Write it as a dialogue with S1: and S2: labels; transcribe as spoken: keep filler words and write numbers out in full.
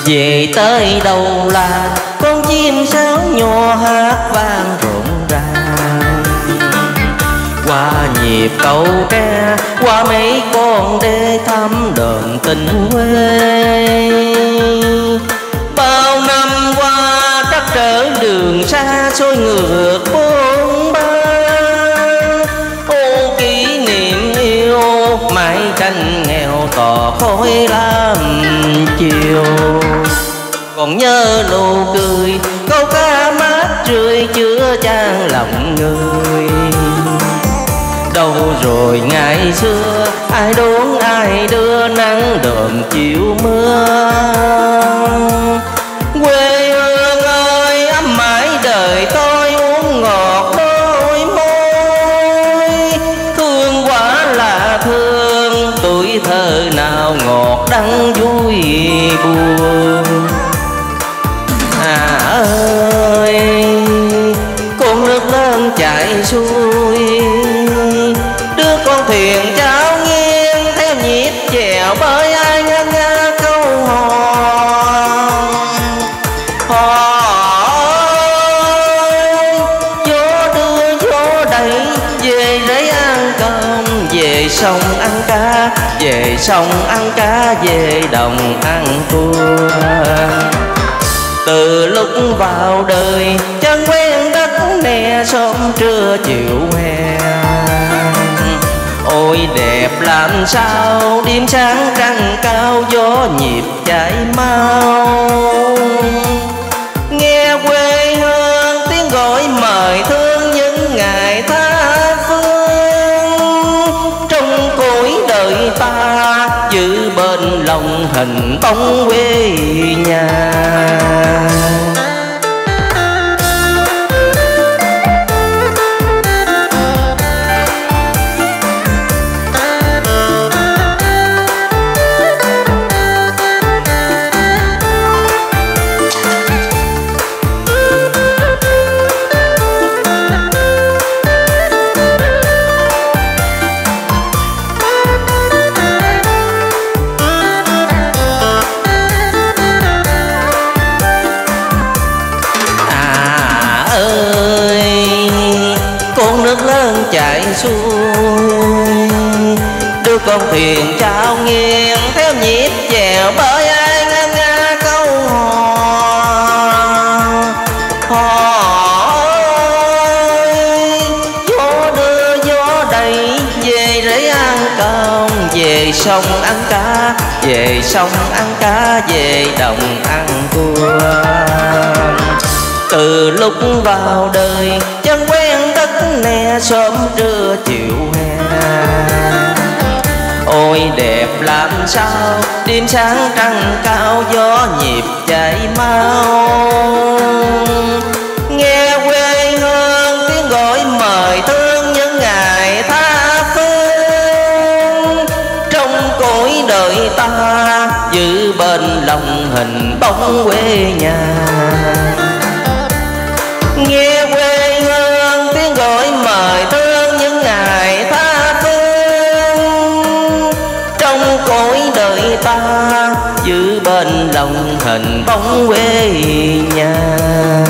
S1: Về tới đâu là con chim sáo nhô hát vang rộn ràng, qua nhịp câu tre, qua mấy con đê thăm đờn tình quê. Bao năm qua trắc trở đường xa xôi ngược bốn ba, ô kỷ niệm yêu mãi tranh nghèo tỏ khói lam chiều. Còn nhớ nụ cười câu ca mát rượi chứa chan lòng người. Đâu rồi ngày xưa ai đón ai đưa nắng đờm chiều mưa. Quê hương ơi ấm mãi đời tôi uống ngọt đôi môi. Thương quá là thương tuổi thơ nào ngọt đắng vui buồn. À ơi con nước lớn chảy xuôi, đứa con thuyền trao nghiêng theo nhịp chèo bơi ai ngân nga câu hò. Hò ơi gió đưa gió đẩy về rẫy ăn cơm, về sông ăn cá, về sông ăn cá, về đồng ăn cua. Từ lúc vào đời chân quen đất nè sớm trưa chiều hè. Ôi đẹp làm sao đêm sáng trăng cao gió nhịp chảy mau. Nghe quê hương tiếng gọi mời thương những ngày tha phương. Trong cõi đời ta giữ bên lòng hình bóng quê nhà. Chạy xuôi đưa con thuyền trao nghiêng theo nhịp chèo bơi ai ngân nga câu hò. Hò ơi gió đưa gió đẩy về rẫy ăn cơm, về sông ăn cá, về sông ăn cá, về đồng ăn cua. Từ lúc vào đời chân quen đất nè sớm trưa chiều hè. Ôi đẹp làm sao đêm sáng trăng cao gió nhịp chảy mau. Nghe quê hương tiếng gọi mời thương những ngày tha phương. Trong cõi đời ta giữ bên lòng hình bóng quê nhà. Nghe quê hương tiếng gọi mời thương những ngày tha phương. Trong cõi đời ta giữ bên lòng hình bóng quê nhà.